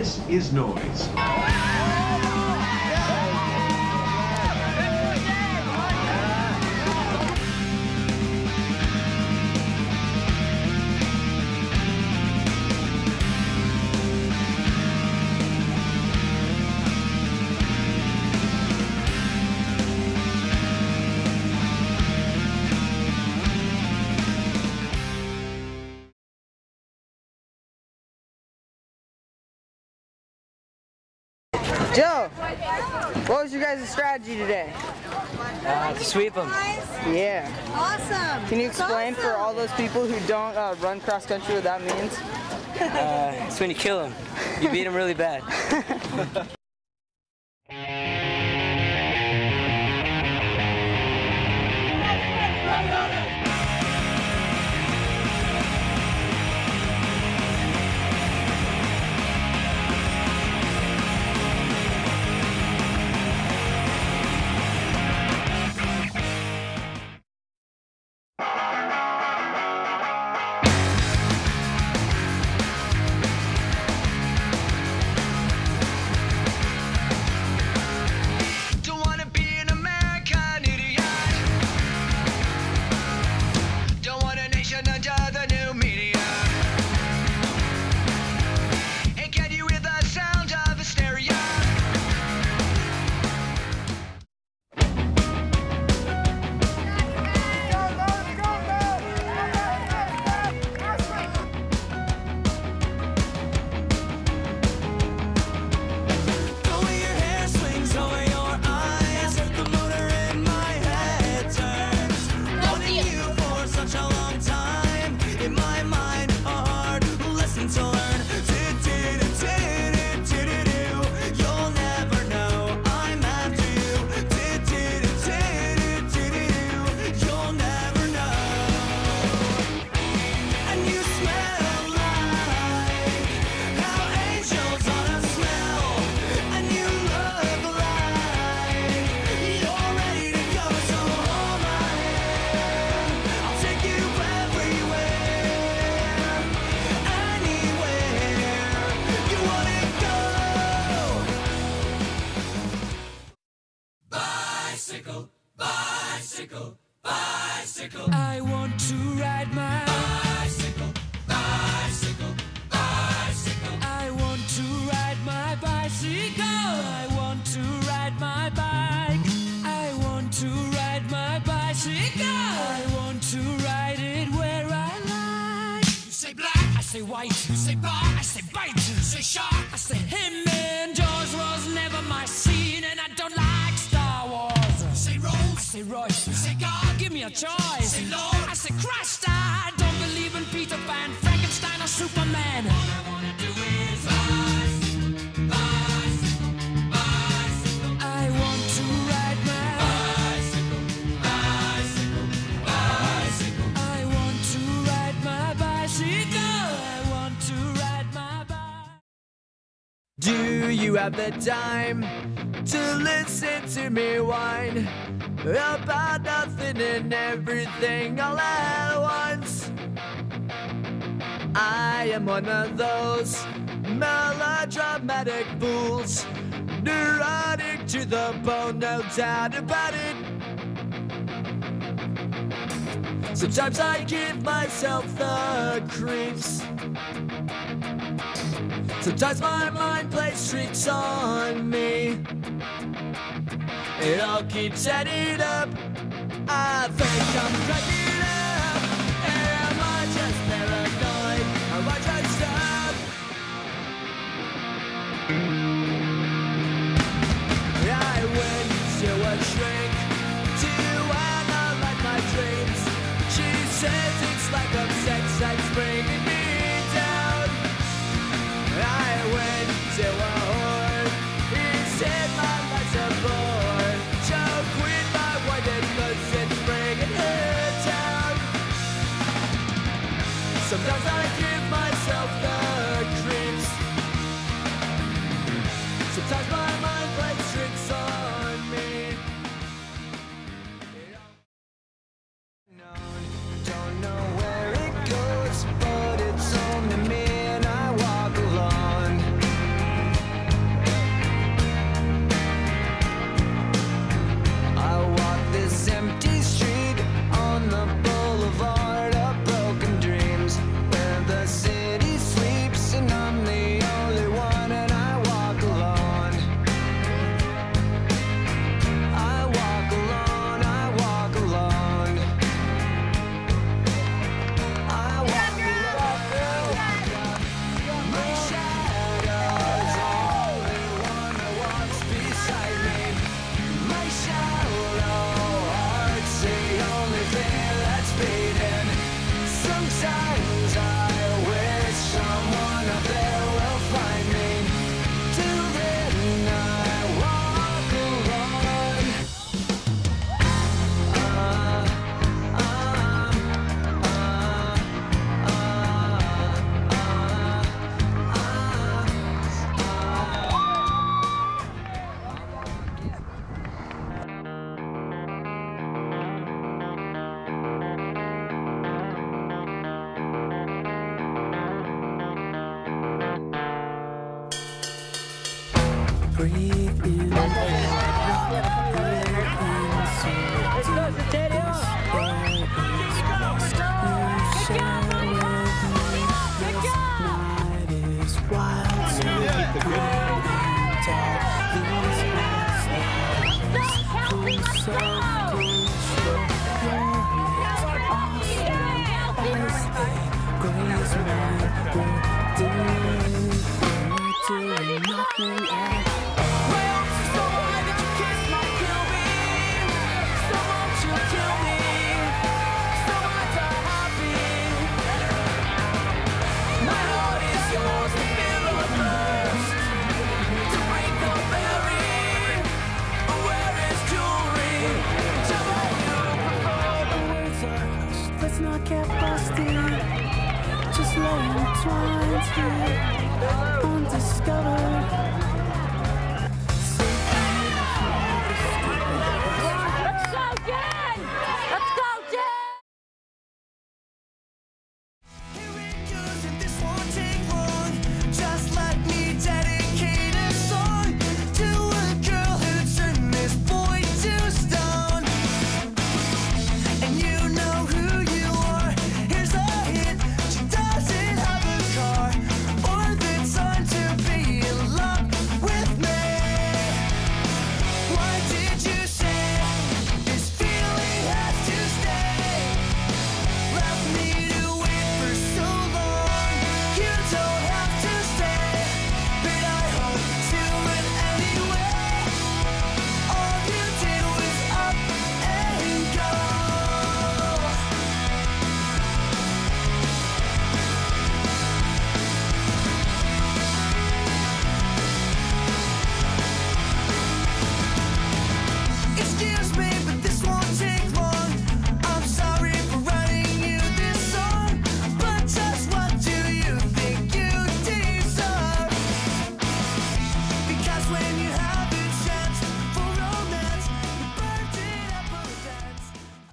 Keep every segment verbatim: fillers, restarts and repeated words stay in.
This is noise. Joe, what was your guys' strategy today? Uh, to sweep them. Yeah. Awesome. Can you explain awesome. for all those people who don't uh, run cross country what that means? Uh, it's when you kill them. You beat them really bad. Bicycle, bicycle, bicycle. I want to ride my bicycle, bicycle, bicycle. I want to ride my bicycle. I want to ride my bike. I want to ride my bicycle. I want to ride it where I like. You say black, I say white. You say bar, I say bite. You say shark, I say him. And Jaws was never my scene, and I don't like Star Wars. Say Rose, I say Royce, you say God, give me a choice. Say Lord, I say Christ, I don't believe in Peter Pan, Frankenstein or Superman. All I wanna do is bicycle, bicycle, bicycle. I want to ride my bicycle, bicycle, bicycle. I want to ride my bicycle. I want to ride my bike. Do you have the time to listen to me whine about nothing and everything all at once? I am one of those melodramatic fools, neurotic to the bone, no doubt about it. Sometimes I give myself the creeps. Sometimes my mind plays tricks on me. It all keeps adding up. I think I'm cracking up. Am I just paranoid? Am I just up? I went to a shrink to analyze my dreams. She says it's like a sex that's bringing me down. I went to a whore. He said my life's a bore. So quit my wife because it's bringing her down. breathe in. Just laying twines here, undiscovered. Let's go, Jen! Let's go, Jen! Here it goes, and this won't take long. Just let me dedicate a song to a girl who turned this boy to stone. And you know who you are. Here's a hit. She doesn't have a car or the time to be in love with me. Why did you say this feeling has to stay? Left me to wait for so long. You don't have to stay, but I hope to. But anyway, all you did was up and go. Excuse me, but this won't take long. I'm sorry for writing you this song, but just what do you think you deserve? Because when you have a chance for romance, you burned it up for dance.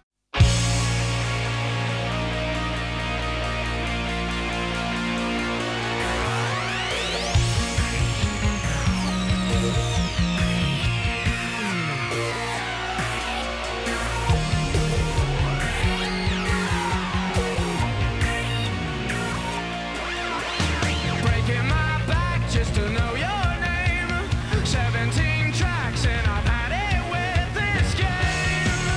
Breaking my back just to know your name. Seventeen tracks and I've had it with this game.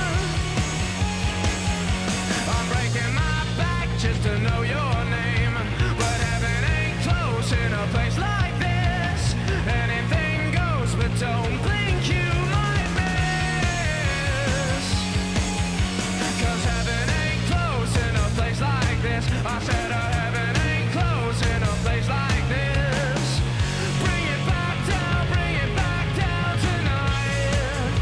I'm breaking my back just to know your name. But heaven ain't close in a place like this. Anything goes, but don't think you might miss. Cause heaven ain't close in a place like this. I said uh, heaven ain't close in a place like this. Bring it back down, bring it back down tonight.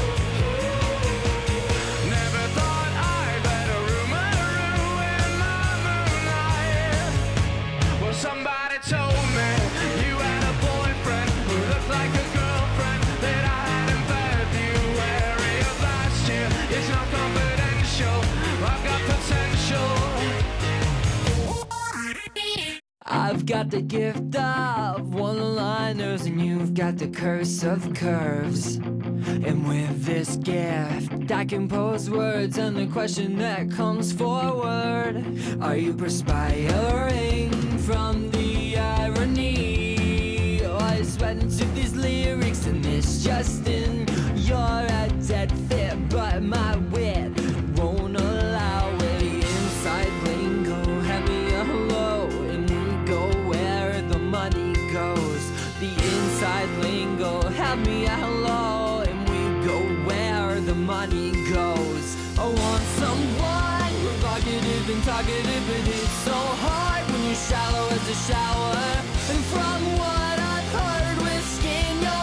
Never thought I'd let a rumor ruin my moonlight. Well, somebody told me you had a boyfriend who looked like a girlfriend that I had in February of last year. It's not confidential, I've got potential. I've got the gift of one-liners and you've got the curse of curves. And with this gift I compose words and the question that comes forward: are you perspiring from the irony? Or are you sweating to these lyrics and this just in? You're a dead fit but my wit won't allow it. Inside lingo, have me a hello and we go where the money goes. The inside lingo, have me a hello and we go where the money goes. I want someone provocative and talkative, but it's so hard when you're shallow as a shower. And from what I've heard, whiskey in your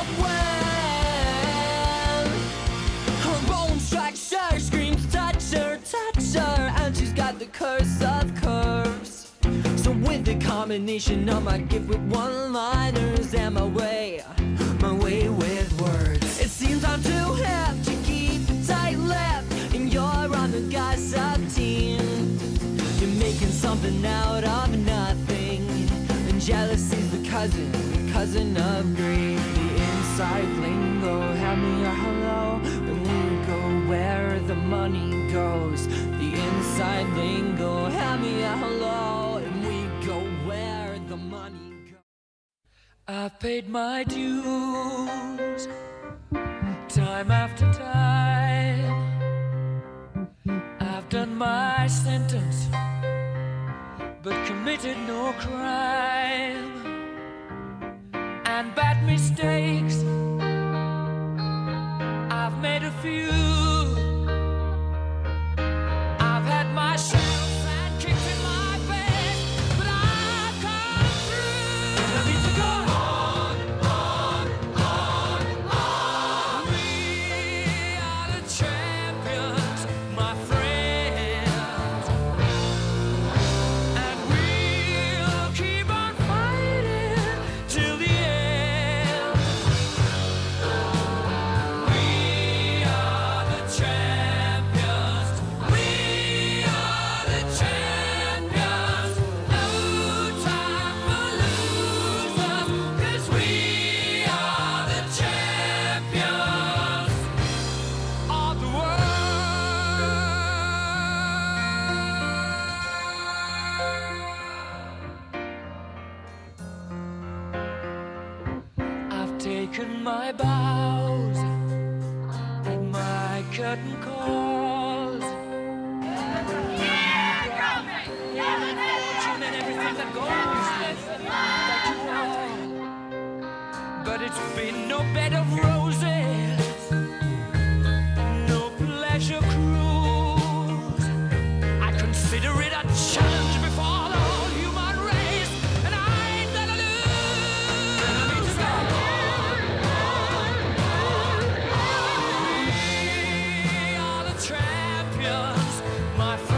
well, her bone strikes her, screams touch her, touch her, and she's got the curse of curves. So with the combination of my gift with one-liners and my way, my way with words, it seems I'm too hip to keep tight-lipped, and you're on the gossip team. You're making something out of nothing, and jealousy's the cousin, the cousin of greed. The inside inside lingo, hand me a hello, and we go where the money goes. The inside lingo, hand me a hello, and we go where the money goes. I've paid my dues, time after time. I've done my sentence, but committed no crime. And bad mistakes, I've made a few. I've had my shells and kicks in my face, but I've come through. I need to go on, on, on, on. We are the champions, my friends, and we'll keep on fighting till the end. We are the champions. We are the champions. No time for losers, 'cause we are the champions of the world. I've taken my bows at my curtain calls. Fortune and everything that goes with it. But it's been no bed of roses, no pleasure cruise. I consider it a challenge before the whole human race, and I ain't gonna lose. We are the champions, my friends.